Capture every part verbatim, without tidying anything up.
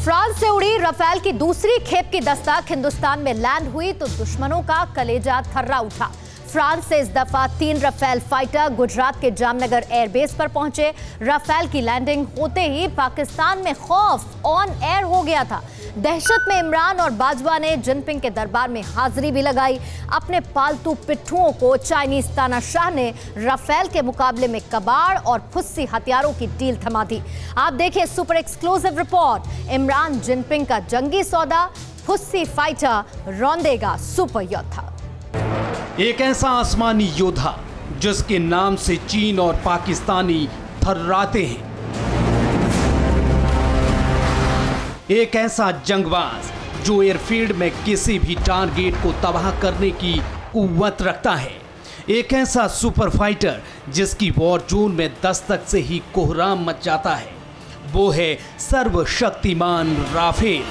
France से उड़ी Rafale की दूसरी खेप की दस्तक हिंदुस्तान में लैंड हुई तो दुश्मनों का कलेजा थर्रा उठा। फ्रांस से इस दफा तीन राफेल फाइटर गुजरात के जामनगर एयरबेस पर पहुंचे। राफेल की लैंडिंग होते ही पाकिस्तान में खौफ ऑन एयर हो गया था। दहशत में इमरान और बाजवा ने जिनपिंग के दरबार में हाजिरी भी लगाई। अपने पालतू पिट्ठुओं को चाइनीज तानाशाह ने राफेल के मुकाबले में कबाड़ और फुस्सी हथियारों की डील थमा दी। आप देखिए super exclusive report. Imran Jinping का जंगी सौदा, फुस्सी फाइटर रौंदेगा सुपर योद्धा। एक ऐसा आसमानी योद्धा जिसके नाम से चीन और पाकिस्तानी थर्राते हैं। एक ऐसा जंगबाज जो एयरफील्ड में किसी भी टारगेट को तबाह करने की कुव्वत रखता है। एक ऐसा सुपर फाइटर जिसकी वॉर जोन में दस्तक से ही कोहराम मच जाता है। वो है सर्वशक्तिमान राफेल।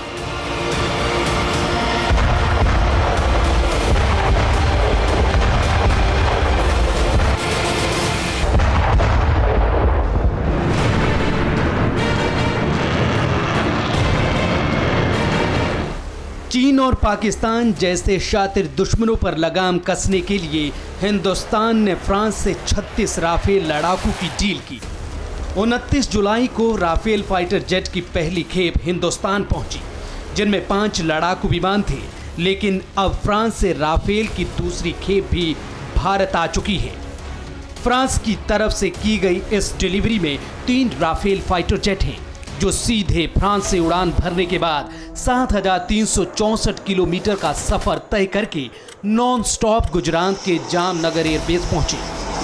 चीन और पाकिस्तान जैसे शातिर दुश्मनों पर लगाम कसने के लिए हिंदुस्तान ने फ्रांस से छत्तीस राफेल लड़ाकू की डील की। उनतीस जुलाई को राफेल फाइटर जेट की पहली खेप हिंदुस्तान पहुंची, जिनमें पांच लड़ाकू विमान थे। लेकिन अब फ्रांस से राफेल की दूसरी खेप भी भारत आ चुकी है। फ्रांस की तरफ से की गई इस डिलीवरी में तीन राफेल फाइटर जेट हैं, जो सीधे फ्रांस से उड़ान भरने के बाद सात हजार तीन सौ चौंसठ किलोमीटर का सफर तय करके नॉन स्टॉप गुजरात के जामनगर एयरबेस पहुंचे।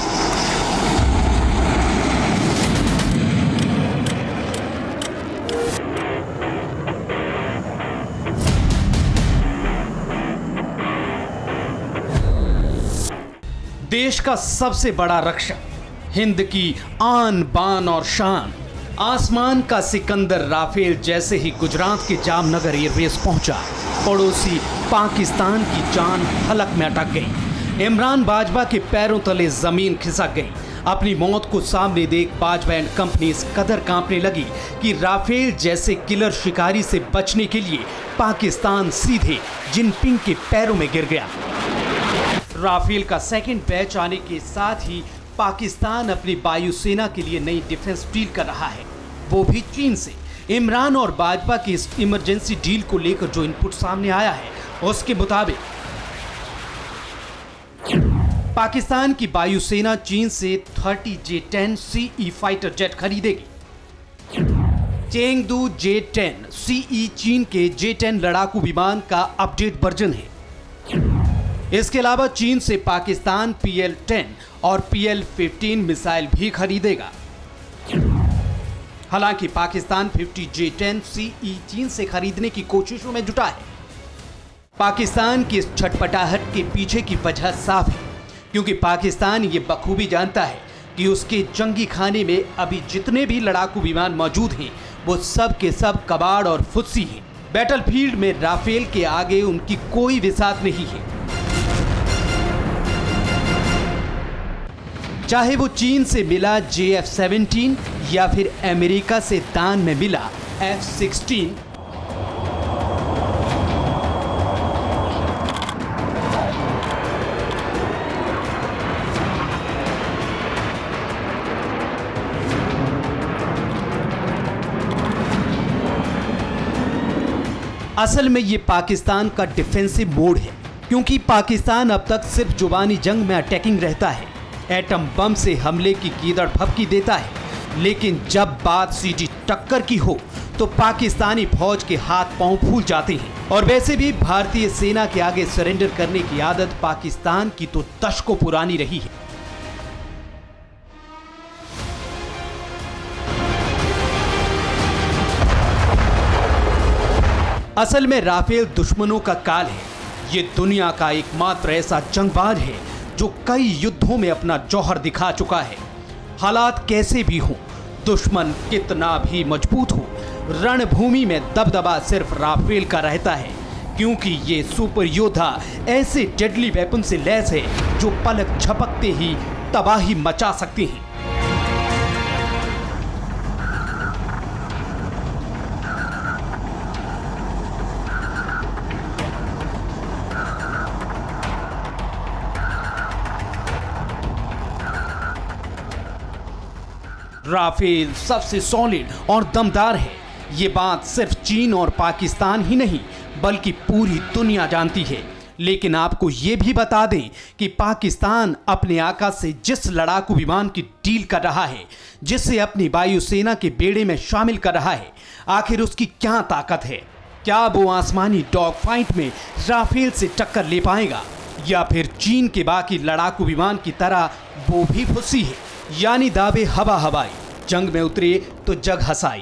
देश का सबसे बड़ा रक्षक, हिंद की आन बान और शान, आसमान का सिकंदर राफेल जैसे ही गुजरात के जामनगर एयरबेस पहुंचा, पड़ोसी पाकिस्तान की जान हलक में अटक गई। इमरान बाजवा के पैरों तले जमीन खिसक गई। अपनी मौत को सामने देख बाजवा एंड कंपनी इस कदर कांपने लगी कि राफेल जैसे किलर शिकारी से बचने के लिए पाकिस्तान सीधे जिनपिंग के पैरों में गिर गया। राफेल का सेकंड बैच आने के साथ ही पाकिस्तान अपनी वायुसेना के लिए नई डिफेंस डील कर रहा है, वो भी चीन से। इमरान और बाजवा की इस इमरजेंसी डील को लेकर जो इनपुट सामने आया है, उसके मुताबिक पाकिस्तान की वायुसेना चीन से तीस J ten C E fighter jet खरीदेगी। Chengdu J ten C E चीन के जे टेन लड़ाकू विमान का अपडेट वर्जन है। इसके अलावा चीन से पाकिस्तान पी एल टेन और पी एल फिफ्टीन मिसाइल भी खरीदेगा। हालांकि पाकिस्तान पचास जे टेन सी ई चीन से खरीदने की कोशिशों में जुटा है। पाकिस्तान की इस छटपटाहट के पीछे की वजह साफ है, क्योंकि पाकिस्तान ये बखूबी जानता है कि उसके जंगी खाने में अभी जितने भी लड़ाकू विमान मौजूद हैं, वो सब के सब कबाड़ और फुस्सी हैं। बैटलफील्ड में राफेल के आगे उनकी कोई विसात नहीं है। चाहे वो चीन से मिला जे एफ सेवनटीन या फिर अमेरिका से दान में मिला एफ सिक्सटीन, असल में ये पाकिस्तान का डिफेंसिव मोड है, क्योंकि पाकिस्तान अब तक सिर्फ जुबानी जंग में अटैकिंग रहता है, एटम बम से हमले की कीदड़ भभकी देता है। लेकिन जब बात सीधी टक्कर की हो तो पाकिस्तानी फौज के हाथ पांव फूल जाते हैं। और वैसे भी भारतीय सेना के आगे सरेंडर करने की आदत पाकिस्तान की तो दशकों पुरानी रही है। असल में राफेल दुश्मनों का काल है। ये दुनिया का एकमात्र ऐसा जंगबाज है जो कई युद्धों में अपना जौहर दिखा चुका है। हालात कैसे भी हों, दुश्मन कितना भी मजबूत हो, रणभूमि में दबदबा सिर्फ राफेल का रहता है, क्योंकि ये सुपर योद्धा ऐसे डेडली वेपन से लैस है जो पलक झपकते ही तबाही मचा सकते हैं। राफेल सबसे सॉलिड और दमदार है। ये बात सिर्फ चीन और पाकिस्तान ही नहीं बल्कि पूरी दुनिया जानती है। लेकिन आपको ये भी बता दें कि पाकिस्तान अपने आकाश से जिस लड़ाकू विमान की डील कर रहा है, जिसे अपनी वायुसेना के बेड़े में शामिल कर रहा है, आखिर उसकी क्या ताकत है? क्या वो आसमानी डॉग फाइट में राफेल से टक्कर ले पाएगा, या फिर चीन के बाकी लड़ाकू विमान की तरह वो भी फुस्सी है? यानी दावे हवा हवाई, जंग में उतरे तो जग हसाई।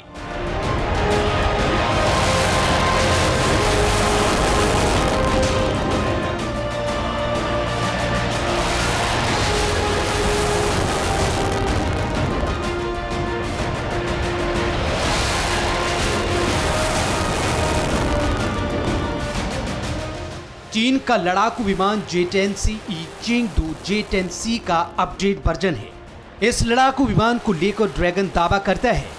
चीन का लड़ाकू विमान J ten C E Chengdu J ten C का अपडेट वर्जन है। इस लड़ाकू विमान को लेकर ड्रैगन दावा करता है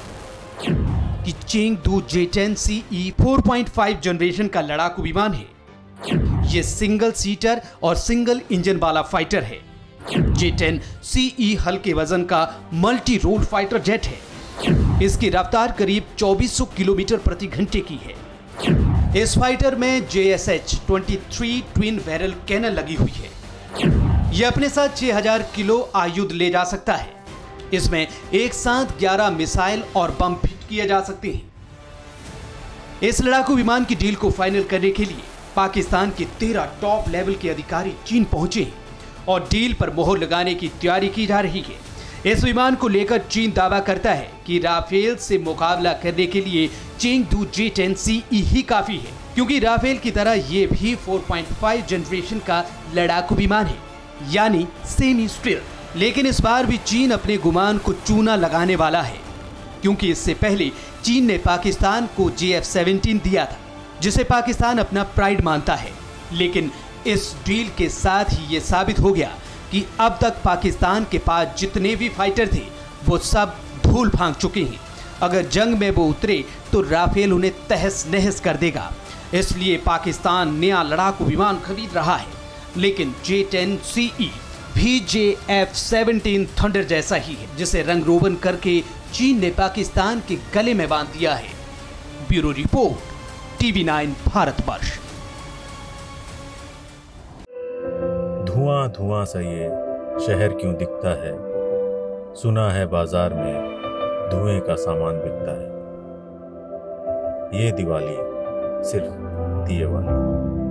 कि Chengdu J ten C E four point five generation का लड़ाकू विमान है। यह सिंगल सीटर और सिंगल इंजन वाला फाइटर है। जे टेन सी ई हल्के वजन का मल्टी रोल फाइटर जेट है। इसकी रफ्तार करीब चौबीस सौ किलोमीटर प्रति घंटे की है। इस फाइटर में J S H twenty three twin barrel cannon लगी हुई है। यह अपने साथ छह हज़ार किलो आयुध ले जा सकता है। इसमें एक साथ ग्यारह मिसाइल और बम फिट किए जा सकते हैं। इस लड़ाकू विमान की डील को फाइनल करने के लिए पाकिस्तान के तेरह टॉप लेवल के अधिकारी चीन पहुंचे हैं और डील पर मोहर लगाने की तैयारी की जा रही है। इस विमान को लेकर चीन दावा करता है कि राफेल से मुकाबला करने के लिए चेंगडू जे टेन सी ई ही काफी है, क्योंकि राफेल की तरह ये भी फोर पॉइंट फाइव जनरेशन का लड़ाकू विमान है, यानी सेमी स्टील्थ। लेकिन इस बार भी चीन अपने गुमान को चूना लगाने वाला है, क्योंकि इससे पहले चीन ने पाकिस्तान को जे एफ सेवनटीन दिया था, जिसे पाकिस्तान अपना प्राइड मानता है। लेकिन इस डील के साथ ही ये साबित हो गया कि अब तक पाकिस्तान के पास जितने भी फाइटर थे वो सब धूल भांग चुके हैं। अगर जंग में वो उतरे तो राफेल उन्हें तहस नहस कर देगा। इसलिए पाकिस्तान नया लड़ाकू विमान खरीद रहा है। लेकिन जे टेन सी ई भी जे एफ सेवनटीन थंडर जैसा ही है, जिसे रंग रोगन करके चीन ने पाकिस्तान के गले में बांध दिया है। Bureau report, TV nine Bharatvarsh. धुआं धुआं सा ये शहर क्यों दिखता है, सुना है बाजार में धुएं का सामान बिकता है। ये दिवाली सिर्फ दिए वाली।